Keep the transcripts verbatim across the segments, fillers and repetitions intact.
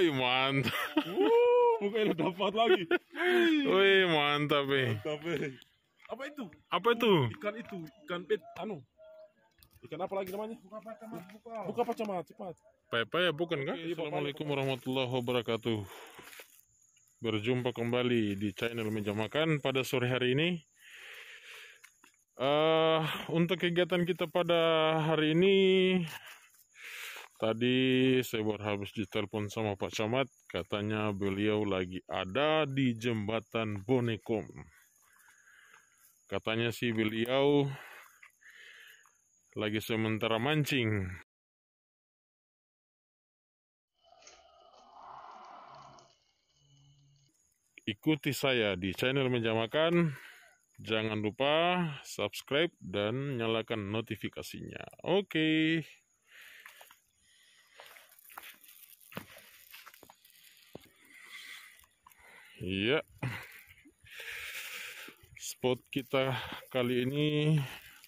Wih, mantap. Uh, bukannya dapat lagi. Wih, mantap, eh. Mantap, eh. Apa itu? Apa itu? Ikan itu, ikan pet, anu. Ikan apa lagi namanya? Buka apa Camat? Buka. Buka apa Camat? Cepat. Pepaya bukan kah? Oke, Assalamualaikum warahmatullahi wabarakatuh. Berjumpa kembali di channel Meja Makan pada sore hari ini. Uh, untuk kegiatan kita pada hari ini, tadi saya baru habis ditelepon sama Pak Camat, katanya beliau lagi ada di jembatan Bonekom. Katanya sih beliau lagi sementara mancing. Ikuti saya di channel Meja Makan. Jangan lupa subscribe dan nyalakan notifikasinya. Oke. Iya. Spot kita kali ini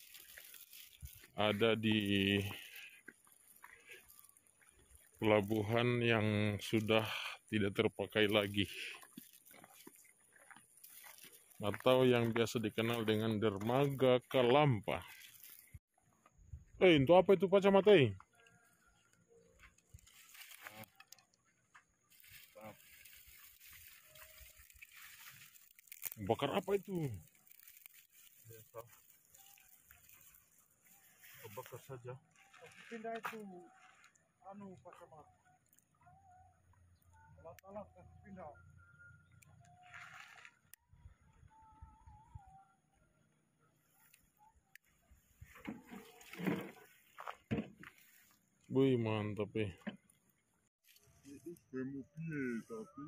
ada di pelabuhan yang sudah tidak terpakai lagi, atau yang biasa dikenal dengan dermaga Kalampa. Eh, itu apa itu Pak Camat? Eh? Bakar apa itu? Biasa. Bakar saja. Pindah itu, anu Pak Camat. Alat-alat kasih pindah. Wih, mantap eh. Bemu piye tapi.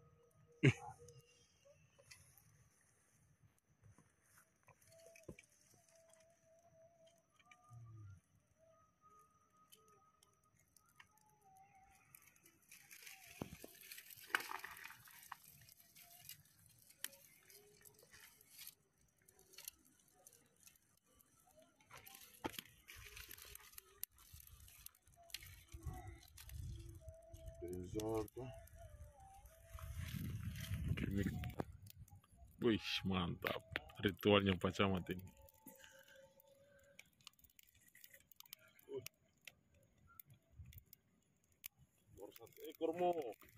Wih, mantap ritualnya Pak Camat ini. Baru satu ekor mo.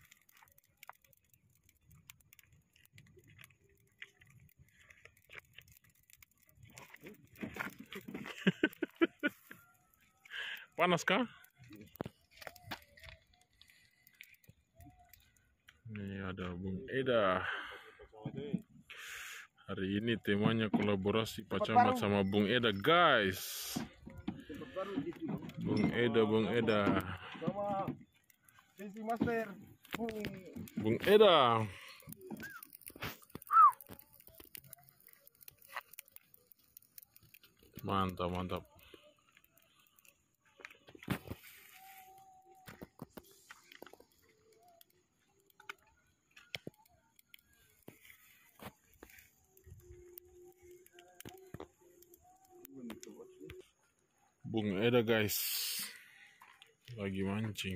Panas kah? Ini ada Bung Eda. Hari ini temanya kolaborasi Pak Camat sama Bung Eda, guys. Bung Eda, Bung Eda. Sama Sisi Master, Bung. Bung Eda. Mantap, mantap. Bung Eda, guys, lagi mancing.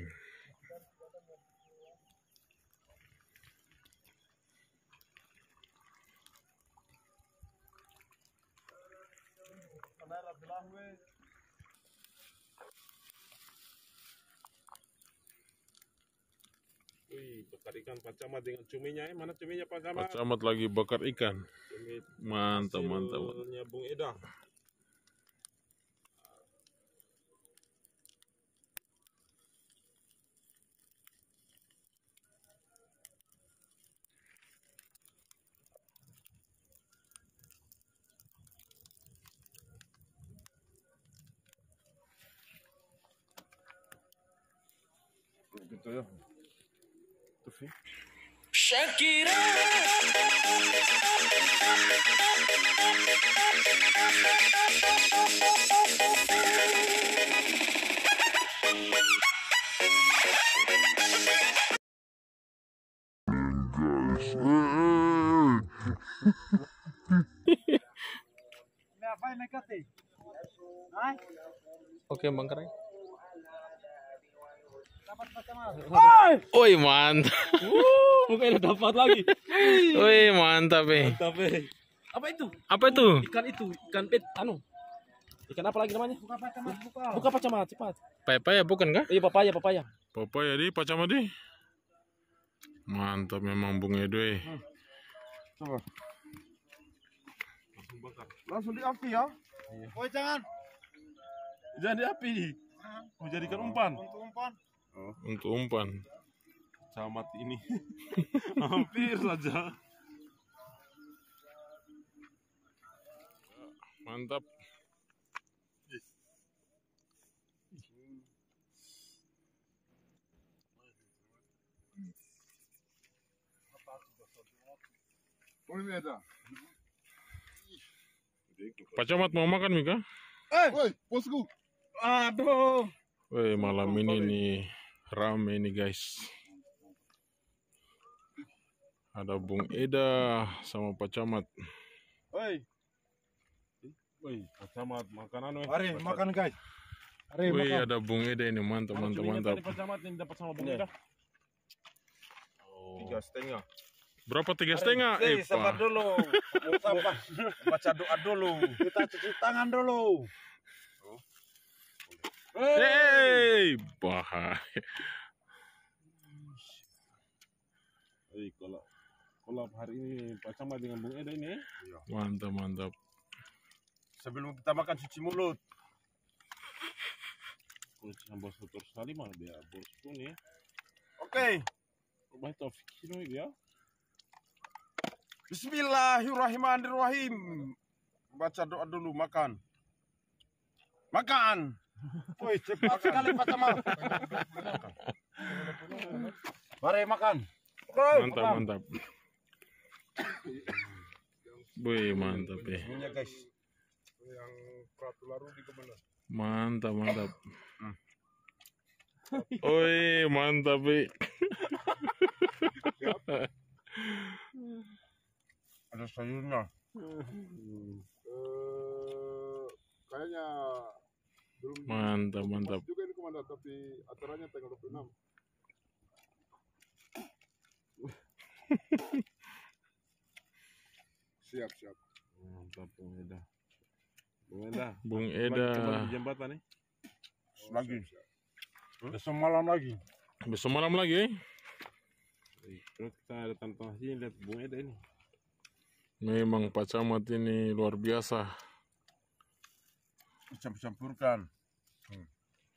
Wih, bakar ikan Pak Camat dengan cuminya. Eh, mana cuminya Pak Camat? Pak Camat lagi bakar ikan. Cumi Mantap, mantap. hasilnya Bung Eda. Gitu ya. Terus sih. Shakira. Ngapain nekat nih? Hai? Oke, Bang Keren. Dapat Pak Camat. Woi, mantap. Uh, mukanya dapat lagi. Woi, mantap eh. Mantap eh. Apa itu? Apa itu? Ikan itu, ikan pit, anu. Ikan apa lagi namanya? Buka Pak Camat, buka. Buka Pak Camat, cepat. Papaya bukan kah? Iya, papaya, papaya. Papaya di Pak Camat di. Mantap memang Bung Edo eh. Coba. Langsung bakar. Langsung di api ya. Woi jangan. Jangan di api. Mau jadikan umpan. Untuk umpan. Untuk umpan. Camat ini. Hampir saja. Mantap. Pak Camat mau makan Mika? Eh, woi, bosku. Aduh. Woi, malam ini nih rame nih guys. Ada Bung Eda sama Pak Camat. Woi. Woi, Pak Camat makan anu eh. Mari makan guys. Mari Wih, makan. ada Bung Eda ini mantap Anu mantap cumi mantap. tadi Pak Camat ini dapat sama Bung Iya. Eda. Tiga setengah. Berapa tiga setengah? Eh, Eh, sabar Pak. dulu. Sabar. Baca doa dulu. Kita cuci tangan dulu. Hei, bahaya. Woi, kalau kolab hari ini Pak Camat dengan Bung Eda ini. Mantap mantap. Sebelum kita makan cuci mulut. Kalau sambil satu sekali mah biar bosku nih. Oke. Baik taufik ini ya. Bismillahirrahmanirrahim. Baca doa dulu, makan. Makan. Woi, cepat sekali Pak Camat. Mari makan. Mantap mantap. Wih, mantap ya. Minyak guys. Yang peratu laru di kemana? Mantap mantap. Wih, mantap eh. Ada sayurnya. Eh, kayaknya belum Mantap mantap. juga ini komandan, tapi acaranya tanggal dua puluh enam. Siap siap. Mantap Bung Eda. Bung Eda. Bung Kembali Eda. di jembatan nih. Lagi. Besok malam lagi. Besok malam lagi eh. Baik, terus kita ada tantangan sini lihat Bung Eda ini. Memang Pak Camat ini luar biasa. Campur-campurkan. Hmm.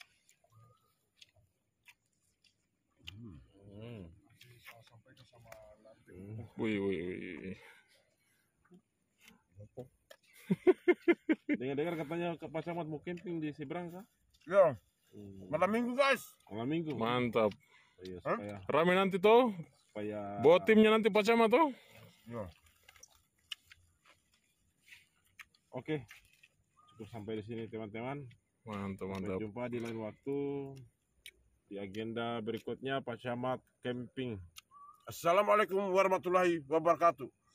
Wih wih wih. Dengar-dengar katanya ke Pak Camat mau camping di seberang kah? Ya, Hmm. malam minggu guys. Malam minggu. Mantap. Iya, supaya Rame nanti tuh. supaya Bawa timnya nanti Pak Camat tuh. Ya. Oke. Cukup sampai di sini teman-teman. Mantap Sampai mantap. jumpa di lain waktu di agenda berikutnya Pak Camat camping. Assalamualaikum warahmatullahi wabarakatuh.